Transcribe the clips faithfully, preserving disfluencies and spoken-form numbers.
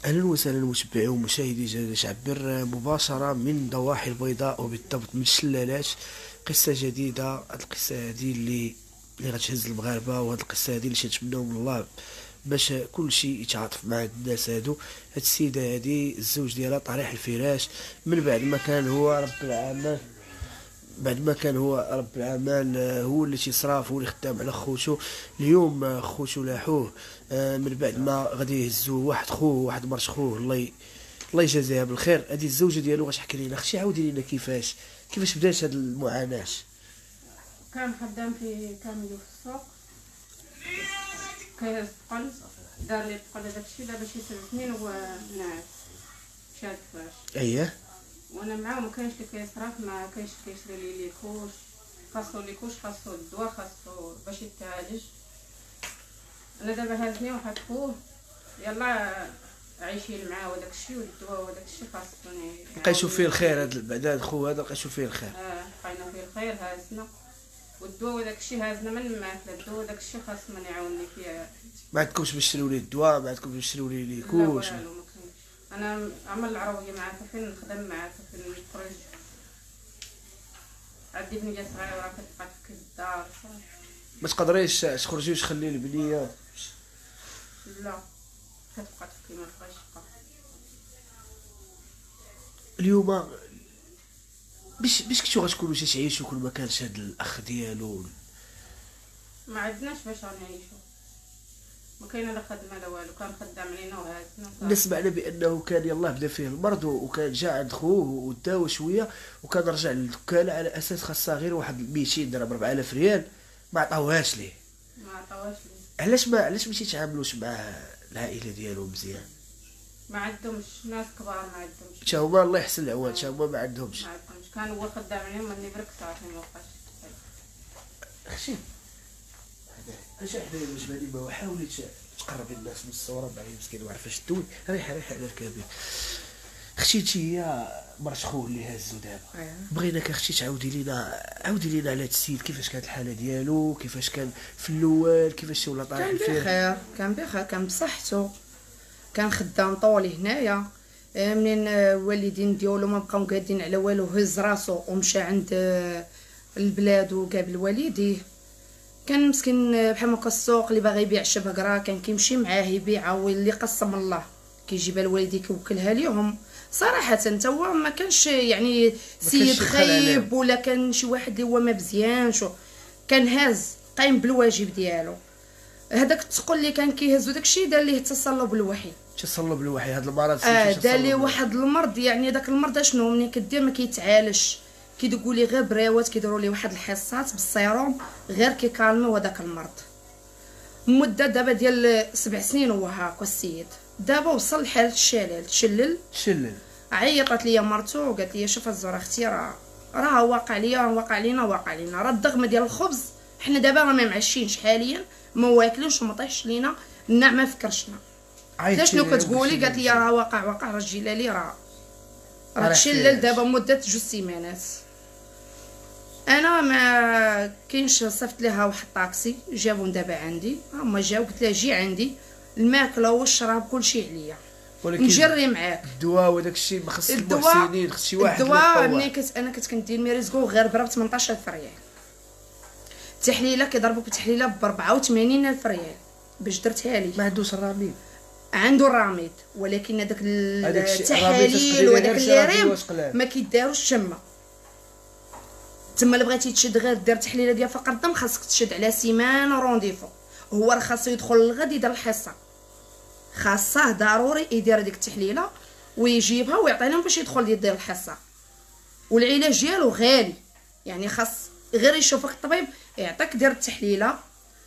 أهلا وسهلا متابعي ومشاهدي جديد عبر مباشرة من ضواحي البيضاء وبالضبط من الشلالات. قصة جديدة، هاد القصة هادي اللي اللي غتهز المغاربة، وهاد القصة هادي اللي تنتمناو من الله باش كلشي يتعاطف مع هاد الناس هادو. هاد السيدة هادي الزوج ديالها طريح الفراش من بعد ما كان هو رب العمل بعد ما كان هو رب العمل آه، هو اللي تيصرف، هو اللي خدام على خوتو. اليوم آه، خوتو لاحوه آه، من بعد ما غادي يهزوه واحد خوه واحد مرت خوه، الله ي... الله يجازيها بالخير. هذه الزوجه ديالو غتحكي لينا. اختي عاودي لينا كيفاش كيفاش بدات هذه المعاناه. كان خدام في كاميو في السوق، كيهز بقل، دار لي بقل داكشي دابا شي سبع سنين هو ناعس شاد فاش. اييه. وانا معاه ما كاينش اللي كيصرف، ما كاينش كيشري لي ليكوش، خاصو ليكوش، خاصو الدواء، خاصو باش يتعالج. انا دابا هازني واحد خوه، يلا عايشين معاه وداكشي والدواء وداكشي خاصني. لقيتو فيه الخير هذا بعد هذا الخو هذا، لقيتو فيه الخير. اه لقينا فيه الخير، هازنا والدواء وداكشي هازنا من مات. الدواء وداكشي خاص من يعاونني فيه. ما عندكمش باش تشريو ليه الدواء؟ ما عندكمش باش تشريو ليه لا ليكوش؟ والو ما كاينش. انا عمل العرويه معاه فين نخدم معاه فين نخرج. عندي بنيه صغيره راه كتبقى في الدار صافي. ما تقدريش تخرجي وتخلي البنيه؟ لا كتبقى تبكي ما بغاش تبقى. اليوم باش باش كنتو غتكونوا تعيشوا كل ما كانش هذا الاخ ديالو؟ ما عندناش باش غنعيشو، ما كاينه لا خدمه لا والو، كان خدام علينا وهازنا. نسمعنا بانه كان يلاه بدا فيه المرض وكان جا عند خوه وداو شويه وكان رجع للدكاله على اساس خاصها غير واحد ميتين درهم أربعة آلاف ريال، ما عطاوهاش ليه. ما عطاوهاش ليه. علاش ما علاش ما تيتعاملوش مع العائله ديالو مزيان؟ ما عندهمش ناس كبار، ما عندهمش. حتى هما الله يحسن العوان، حتى هما ما عندهمش. ما عندهمش، كان هو خدام عليهم ملي برك صافي ما بقاش. اختي اجا حدايا باش بالي ما حاولي تقربي الناس من الصوره باعي مسكين ما عرفاش تدوي. ريحه ريحه على الكبير. اختي انت هي مرت خوه اللي هازو دابا. بغيناك اختي تعاودي لينا عاودي لينا على هذا السيد، كيفاش كانت الحاله ديالو، كيفاش كان في الاول، كيفاش ولا طالع كان بخير كان بخير كان بصحته، كان خدام طولي هنايا. منين الوالدين ديالو ما بقاو قادين على والو، هز راسو ومشى عند البلاد وقابل والديه. كان مسكين بحال هكا السوق اللي باغي يبيع شبكره كان كيمشي معاه يبيعها، واللي قسم الله كيجيبها لوالديه كيوكلها ليهم. صراحه حتى هو ما كانش يعني سيد خايب ولا كان شي واحد اللي هو ما مزيانش، كان هاز قايم بالواجب ديالو. هذاك التقول اللي كان كيهزو داكشي دار ليه تصلب بالوحي. تصلب بالوحي هذا المرض؟ اه دار ليه واحد المرض، يعني داك المرض شنو ملي كدير ما كيتعالجش، كيدقوا لي غير بريوات، كيديروا ليه واحد الحصات بالسيروم غير كيكالميو هذاك المرض. مده دابا ديال سبع سنين هو هاكا السيد. دابا وصل لحاله الشلل، تشلل شلل. عيطت ليا مرتو وقالت لي شوف الزهره اختي راه راه واقع ليا واقع لينا واقع لينا، راه الدغمه ديال الخبز حنا دابا راه ما معشينش حاليا، ما واكلينش وما طيحش لينا الناع ما فكرشنا. علاش شنو كتقولي؟ قالت لي راه واقع واقع راه الجلالي راه راه تشلل دابا مده جوج سيمانات. انا ما كاينش، صيفط ليها واحد الطاكسي جابهم دابا عندي، هما جاو قلت لها جي عندي الماكله والشراب كلشي عليا، نجري معاك. الدواء وداك الشيء ما خص المحسنين، خص شي واحد. الدواء ملي كنت انا كنت كندير ميريزكو غير ب ثمنطاش ألف ريال، التحليله كيضربوك بتحليله ب أربعة وثمانين ألف ريال باش درتها لي. ما عندوش الراميد؟ عنده الراميد، ولكن هذاك التحاليل وداك اللي ما كيداروش تما. تما اللي بغيتي تشد غير دير تحليله ديال فقر الدم خاصك تشد على سيمانه رونديفو. هو راه خاصو يدخل الغد يدير الحصه، خاصه ضروري يدير هذيك التحليله ويجيبها ويعطي لهم باش يدخل يدير الحصه. والعلاج ديالو غالي، يعني خاص غير يشوفك الطبيب يعطيك دير التحليله،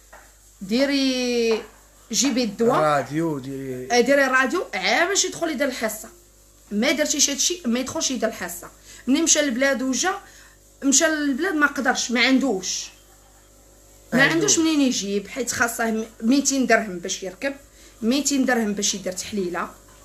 ديري جيبي الدواء راديو، ديري ديري الراديو عا باش يدخل يدير الحصه. ما درتيش هادشي ما يدخلش يدير الحصه. ملي مشى للبلاد وجا مشى للبلاد ما قدرش، ما عندوش ما عندوش منين يجيب، حيت خاصه ميتين درهم باش يركب، ميتين درهم باش يدير تحليله،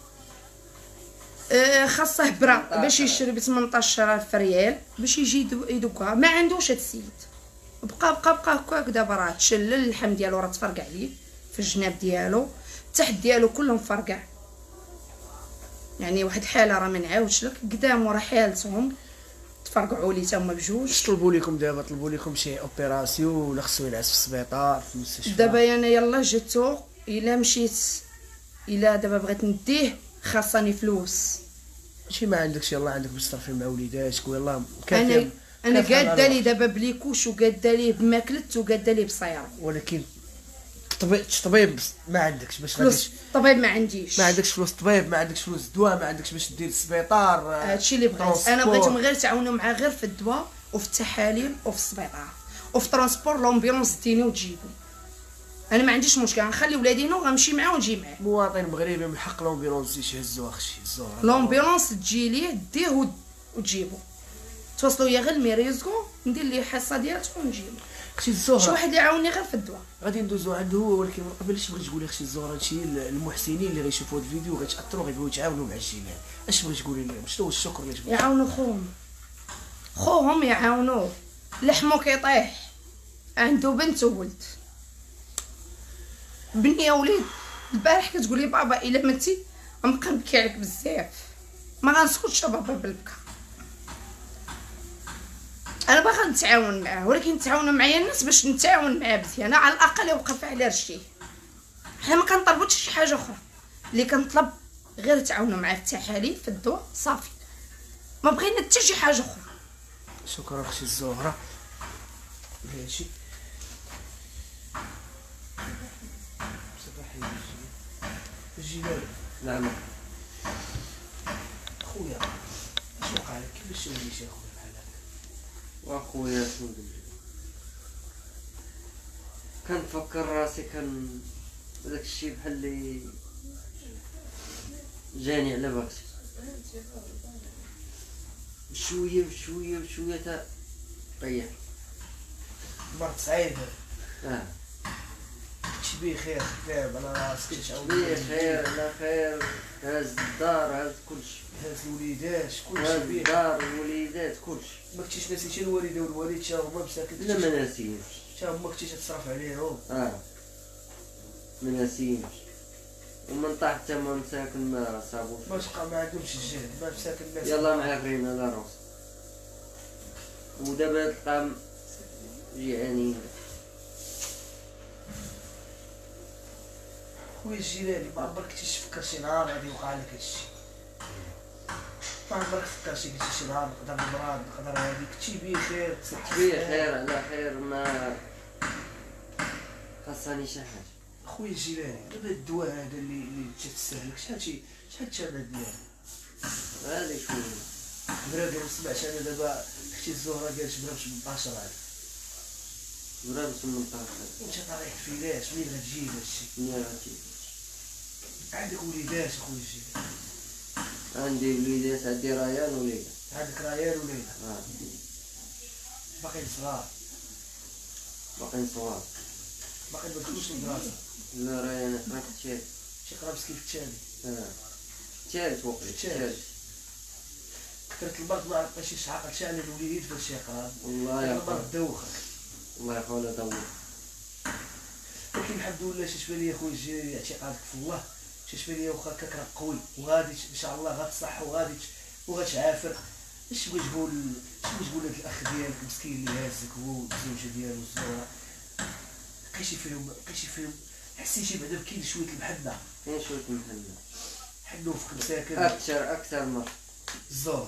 آه خاصه برا باش يشري ب ثمنطاش ألف ريال باش يجي يدوكها. ما عندوش هاد السيد. بقى بقى بقى هكاك. دابا راه تشلل، اللحم ديالو راه تفرقع عليه في الجناب ديالو، التحت ديالو كله مفرقع. يعني واحد الحاله راه ما نعاودش لك قدام وراه حالتهم تفرقعوا لي تما بجوج. طلبوا لكم دابا طلبوا لكم شي اوبيراسيون ولا خصو ينعس في السبيطار في المستشفى؟ دابا انا يلا جيتو الا مشيت الا دابا بغيت نديه خاصني فلوس. ماشي ما عندكش يلا عندك باش تصرفي مع وليداتك ويلا انا انا قاده لي دابا بليكوش وقاده لي بماكلت وقاده لي بصيره، ولكن طبيب طبيب ما عندكش باش فلوس غاديش، طبيب ما عنديش، ما عندكش فلوس طبيب، ما عندكش فلوس دواء، ما عندكش باش دير السبيطار. هادشي اللي بغيت انا. بغيتهم غير تعاونوا معاه غير في الدواء وفي التحاليل وفي السبيطار وفي ترونسبور لومبيونس ديني وتجيبني. انا ما عنديش مشكل، غنخلي ولادي هنا وغنمشي معاه ونجي معاه. مواطن مغربي من حق لومبيرونس يهزو اخشي الزهره. لومبيونس تجي ليه ديه وتجيبو، توصلوا ليا غير الميريزكو ندير ليه الحصه ديالته ونجيبو. اختي الزهره شي واحد اللي يعاوني غير في الدواء. غادي ندوزو عنده هو، ولكن من قبل اش بغيت تقولي اختي الزهره هادشي المحسنين اللي غيشوفوا هاد الفيديو غيتاثروا غيبغيو يتعاونوا مع الجميع، اش بغيت تقولي لهم؟ شنو هو الشكر اللي تبغي؟ يعاونوا خوهم خوهم يعاونوه. لحمو كيطيح عنده بنت وولد، بني يا وليد البارح كتقول لي بابا الا متي غنبقى نبكي عليك بزاف، ما غنسكتش بابا بالبكا. انا باغا نتعاون معاه، ولكن نتعاونوا معايا الناس باش نتعاون معاه مزيان على الاقل يوقف على رجليه. حنا ما كنطلبوش شي حاجه اخرى، اللي كنطلب غير تعاونوا معاه في التحاليل في الدواء صافي، ما بغينا حتى شي حاجه اخرى. شكرا اختي الزهره. ماشي صباحي الجلال. نعم خويا اش وقع لك؟ كيفاش وليتي يا خويا بحال هكا؟ واخويا شنو ندير؟ كنفكر راسي كان داك الشيء بحال اللي جاني على بغتي بشويه بشويه بشويه تا طيح. مرت سعيد اه شي بيه خير خدام على راسك تعاون بيه خير على خير. هاز الدار هاز كلشي، هاز الوليدات كلشي هاز بيه. الدار الوليدات كلشي. ما كنتيش ناسيتي الوالده والوالد تا هما مساكن؟ لا ما ناسينش. تا هما كنتي تتصرف عليهم؟ اه ما ناسينش. ومن طاح حتى ما مساكن ما صابوش. ما تبقى ما عندهمش الجهد، ما مساكن الناس يلا معافرين على روس. ودابا تلقى جيعانين. خويا الجيلاني ما عمرك كنتي تفكر شي نهار غادي يوقع لك هادشي؟ ما عمرك فكرتي قلتي شي نهار نقدر نمرض نقدر هادي؟ كنتي بخير كنت بيه خير على خير ما خاصني شي حاجه. خويا الجيلاني دابا الدواء هذا اللي اللي تستهلك شحال شي شحال الثمن ديالو؟ غالي شويه. برادي ما سمعتش انا دابا اختي الزهره قالت برا ثمنطاش ألف. برا ثمنطاش. انت طريح فيلاش منين غتجيب هادشي؟ منين غتجيب؟ عندك وليدات خويا الجيلاني؟ عندي وليدات، عندي ريان وليدة. عندك ريال وليدة؟ اه باقيين صغار؟ باقيين صغار. باقي ما دخلوش للدراسة؟ لا ريان قرا في التالي. شي قرا مسكين في الثاني؟ اه التالت وقت التالت. كثرة المرض ما عرفناش يشعق حتى على الوليدين فاش يقرا. والله يا المرض دوخك. الله يخونا دور. ولكن الحمد لله شتبان لي خويا الجيراني اعتقادك في الله، شتبان لي واخا كاك قوي وغادي ان شاء الله غتصح وغادي وغتعافر. اش بغيت تقول اش بغيت تقول لهاد الاخ ديالك مسكين اللي هازك هو والزوجه ديالو الزهره؟ لقيتي فيهم لقيتي فيهم حسيتي بعدا كاين شويه المحنه؟ كاين شويه محنة. حنو فيك مساكن اكثر اكثر مرة الزهره.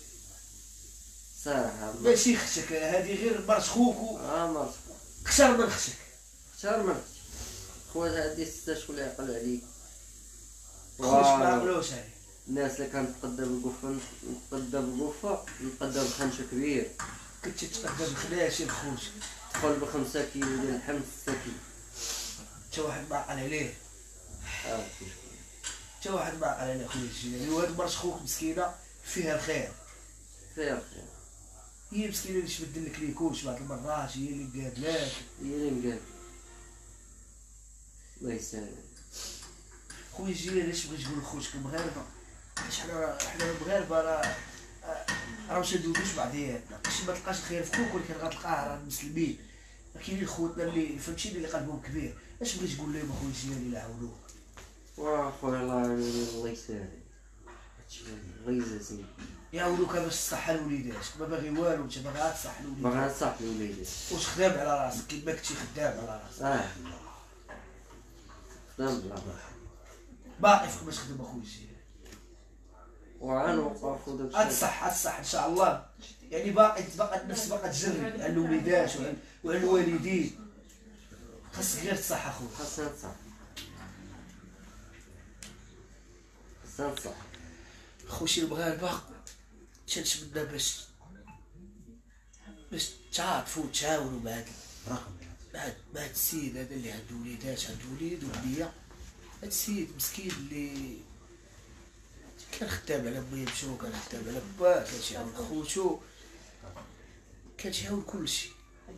صراحة ماشي اختك هذه غير مرت خوك اه مرت اكثر من اختك. اكثر مرت خواتها عندي ستة شكون اللي يعقل عليك؟ خوتك ما عقلوش عليك. الناس اللي كانت تقدى بالقفة نتقدى بالقفة نتقدى بخنشة كبير. كنتي تقدم خناشي لخوتك دخل بخمسة كيلو ديال اللحم ستة كيلو. تا واحد ما عقل عليه. اه تا واحد ما عقل عليه خويا الجيراني. وهاد مرت خوك مسكينه فيها الخير، فيها الخير. هي مسكينه اللي تبدل لك ليكوش بعض المرات، هي اللي قادلاك. هي اللي مقاد. الله يسهل. خويا الجيراني اش بغيت تقول لخوتك المغاربه؟ حيت حنا حنا المغاربه راه راه ماشي ندوزوش بعضياتنا، باش ما تلقاش الخير في خوك ولكن غتلقاه راه المسلمين. كاينين خوتنا اللي فهمتيني اللي قلبهم كبير. اش بغيت تقول لهم اخويا الجيراني اللي عاونوك؟ واخويا الله يعاوني الله يسهل. الله يجازيك. يعاونوك باش تصح الوليدات، ما باغي والو، انت باغي غير تصح الوليدات. باغي نصح الوليدات. واش خدام على راسك كيما كنتي خدام على راسك؟ اه خدام بلا باح. باقي فيك باش تخدم اخويا الجيران. وغنوقفو داكشي. غتصح غتصح ان شاء الله. يعني باقي باقي النفس باقا تجري على الوليدات وعلى الوالدين. خاصك غير تصح اخويا. خاصنا نصح. خاصنا نصح. خوشي المغاربة تنتمنى باش باش تعاطفوا وتعاونوا مع هاد مع هاد مع هاد السيد هذا اللي عنده وليدات، عنده وليد وبنية. هاد السيد مسكين اللي كان خدام على ميمشو، كان خدام على باه، كان تيعاون خوتو، كان تيعاون كلشي.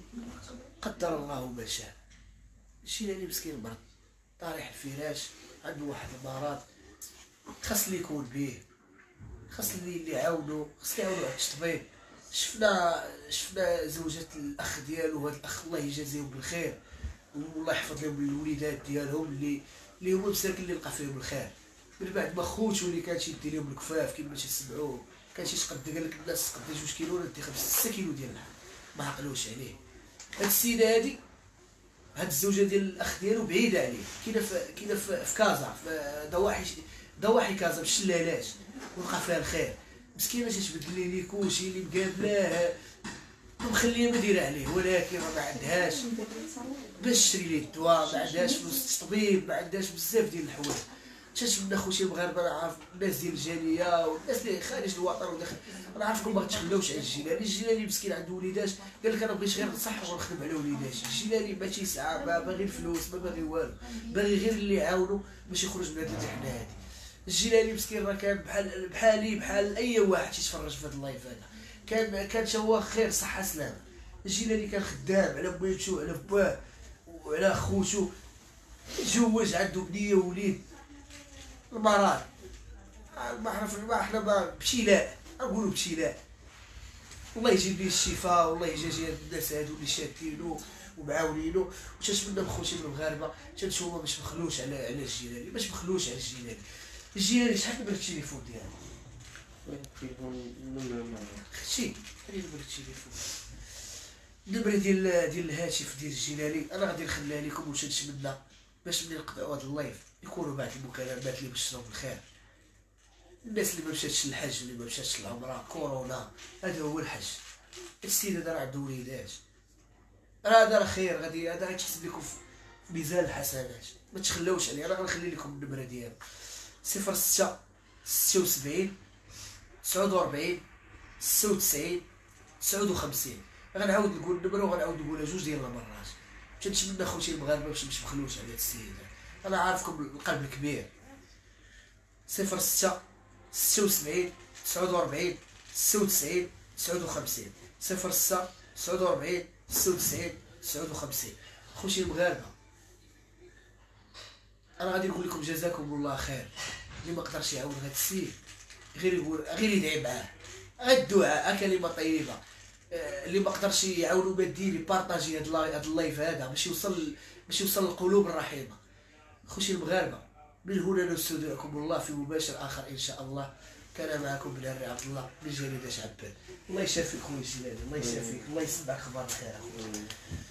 قدر الله ما شاء. الجيلاني مسكين مرض طارح الفراش، عنده واحد المرض، خاص اللي يكون بيه، خاص اللي اللي يعاونو، خاص اللي يعاونو على التطبيب. شفنا شفنا زوجة الاخ ديالو، هاد الاخ الله يجازيهم بالخير والله يحفظ لهم الوليدات ديالهم اللي اللي هما مساكن اللي لقى فيهم الخير. من بعد ما خوتو اللي كان تيدي لهم الكفاف كيما تيسمعوه، كان تيتقد قال لك الناس تقد جوج كيلو ولا دي خمسة كيلو ديال اللحم، ما عقلوش عليه. هاد السيده هادي، هاد الزوجه ديال الاخ ديالو بعيده عليه، كاينه في كاينه في, في كازا، في ضواحي ضواحي كازا بالشلالات، ولقى فيها الخير. مسكينه تتبدل لي كلشي اللي مقابلاه ومخليه مديره عليه، ولكن راه ما عندهاش باش تشري ليه الدواء، ما عندهاش فلوس الطبيب، ما عندهاش بزاف ديال الحوايج. تنتمنى خوتي المغاربه، انا عارف الناس ديال الجاليه والناس اللي خارج الوطن وداخل، انا عارفكم ما تخلوش على الجيلاني. الجيلاني مسكين عنده وليدات، قال لك انا بغيت غير نصح ونخدم على وليداتي. الجيلاني ما تيسعى، ما باغي الفلوس، ما باغي والو، باغي غير اللي يعاونو باش يخرج من هاد المحنه هادي. الجيلاني مسكين راه كان بحال بحالي بحال اي واحد تيتفرج في هاد اللايف هذا، كان كان هو خير صحه سلامه. الجيلاني كان خدام على بويتو، على باه وعلى خوتو، تزوج عنده بنيه ووليد. المرض ما عرف ما احنا ما ابتلاء، نقولوا ابتلاء. الله يجيب ليه الشفاء والله يجازي هاد الناس هادو اللي شادينو ومعاونينو. وتنتمنى من خوتي من المغاربه تنتوما باش مخلوش على على الجيلاني، باش مخلوش على الجيلاني. الجيلاني شحال نمر التليفون ديالو؟ التليفون نمر معايا. اختي هاني نمر التليفون، النمره ديال ديال الهاتف ديال الجيلاني انا غادي نخليها لكم. وتنتمنى باش ملي نقطعوا هذا اللايف يكونوا بعض المكالمات اللي بشروا بالخير. الناس اللي ما مشاتش للحج، اللي ما مشاتش للعمره، كورونا، هذا هو الحج. السيد هذا راه عنده وليدات، راه هذا راه خير، غادي هذا غيتحسب لكم في ميزان الحسنات. ما تخلوش عليه. انا غنخلي لكم النمره ديالو صفر ستة ستة وسبعين تسعة وأربعين ستة وتسعين تسعة وخمسين. غنعاود نقول النمره وغنعاود نقولها جوج ديال المرات. تنتمنى خوتي المغاربه باش باش مخلوش على هاد السيد. انا عارفكم القلب الكبير. صفر ستة ستة وسبعين تسعة وأربعين ستة وتسعين تسعة وخمسين صفر ستة تسعة وأربعين ستة وتسعين تسعة وخمسين. خوتي المغاربه انا غادي نقول لكم جزاكم الله خير. اللي ما قدرش يعاون هاد السيد غير يقول غير يدعي معاه، غير الدعاء كلمه طيبه. اللي ما قدرش يعاونوا ماديا يبارطاجي هاد هاد اللايف هذا باش يوصل باش يوصل للقلوب الرحيمه. خوتي المغاربه من هنا نستودعكم الله في مباشر اخر ان شاء الله. كان معكم بلال عبد الله من جريده عباد. الله يشافيك خويا الجلالي، الله يشافيك، الله يسمعك اخبار الخير اخويا.